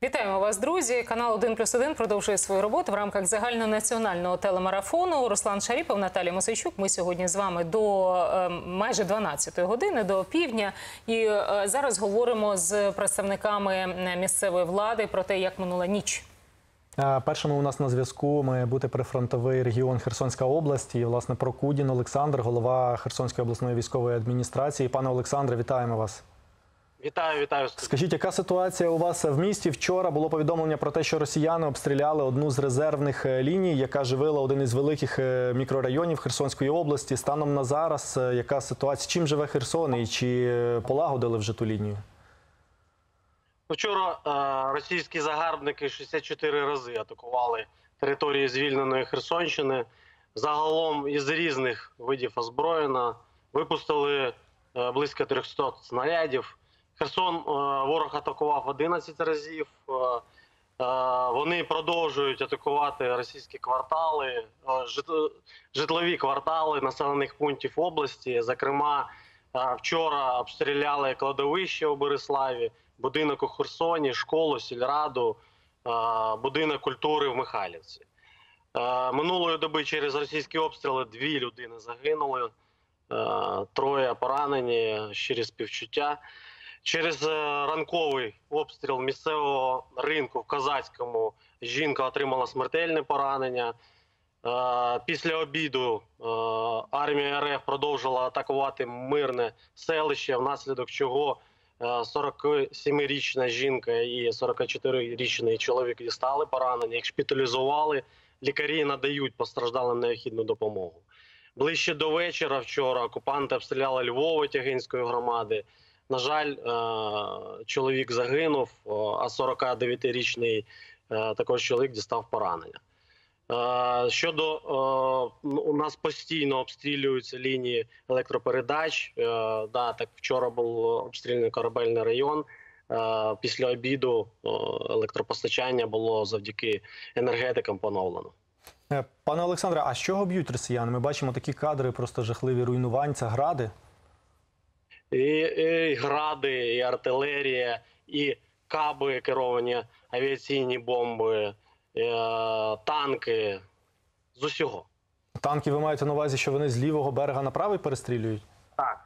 Вітаємо вас, друзі. Канал «1+1» продовжує свою роботу в рамках загальнонаціонального телемарафону. Руслан Шаріпов, Наталія Мосейчук. Ми сьогодні з вами до майже 12-ї години, до півдня. І зараз говоримо з представниками місцевої влади про те, як минула ніч. Першими у нас на зв'язку має бути прифронтовий регіон Херсонська область. І, власне, Прокудін Олександр, голова Херсонської обласної військової адміністрації. Пане Олександре, вітаємо вас. Вітаю. Скажіть, яка ситуація у вас в місті? Вчора було повідомлення про те, що росіяни обстріляли одну з резервних ліній, яка живила один із великих мікрорайонів Херсонської області. Станом на зараз, яка ситуація? Чим живе Херсон і чи полагодили вже ту лінію? Вчора російські загарбники 64 рази атакували території звільненої Херсонщини. Загалом із різних видів озброєння випустили близько 300 снарядів. Херсон ворог атакував 11 разів. Вони продовжують атакувати російські квартали, житлові квартали населених пунктів області. Зокрема, вчора обстріляли кладовище у Бериславі, будинок у Херсоні, школу, сільраду, будинок культури в Михайлівці. Минулої доби через російські обстріли 2 людини загинули, 3 поранені, щирі співчуття. Через ранковий обстріл місцевого ринку в Козацькому жінка отримала смертельне поранення. Після обіду армія РФ продовжила атакувати мирне селище, внаслідок чого 47-річна жінка і 44-річний чоловік дістали поранення, їх шпиталізували. Лікарі надають постраждалим необхідну допомогу. Ближче до вечора вчора окупанти обстріляли Львов Тягинської громади. На жаль, чоловік загинув, а 49-річний також чоловік дістав поранення. У нас постійно обстрілюються лінії електропередач. Так, вчора був обстріляний Корабельний район. Після обіду електропостачання було завдяки енергетикам поновлено. Пане Олександре, а з чого б'ють росіяни? Ми бачимо такі кадри, просто жахливі руйнувань, це гради? І гради, і артилерія, і каби, керовані авіаційні бомби, танки, з усього. Танки ви маєте на увазі, що вони з лівого берега на правий перестрілюють? Так.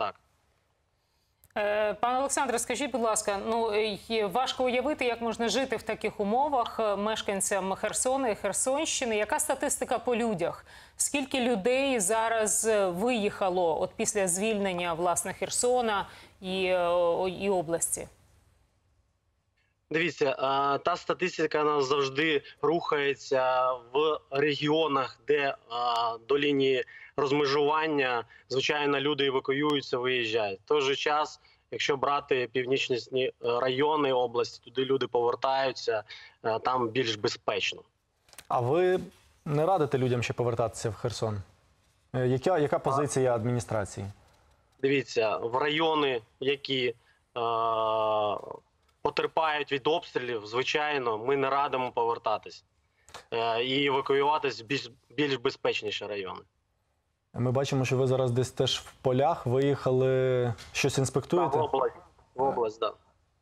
Пане Олександре, скажіть, будь ласка, важко уявити, як можна жити в таких умовах мешканцям Херсона і Херсонщини. Яка статистика по людях? Скільки людей зараз виїхало от після звільнення, власне, Херсона і області? Дивіться, та статистика нас завжди рухається в регіонах, де до лінії розмежування, звичайно, люди евакуюються, виїжджають. В той же час, якщо брати північні райони області, туди люди повертаються, там більш безпечно. А ви не радите людям ще повертатися в Херсон? Яка позиція адміністрації? Дивіться, в райони, які потерпають від обстрілів, звичайно, ми не радимо повертатись і евакуюватись в більш безпечніші райони. Ми бачимо, що ви зараз десь теж в полях виїхали. Щось інспектуєте? В область, так.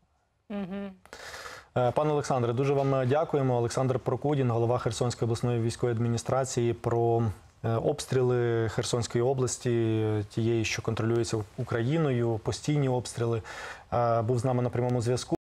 Пане Олександре, дуже вам дякуємо. Олександр Прокудін, голова Херсонської обласної військової адміністрації, про обстріли Херсонської області, тієї, що контролюється Україною, постійні обстріли, був з нами на прямому зв'язку.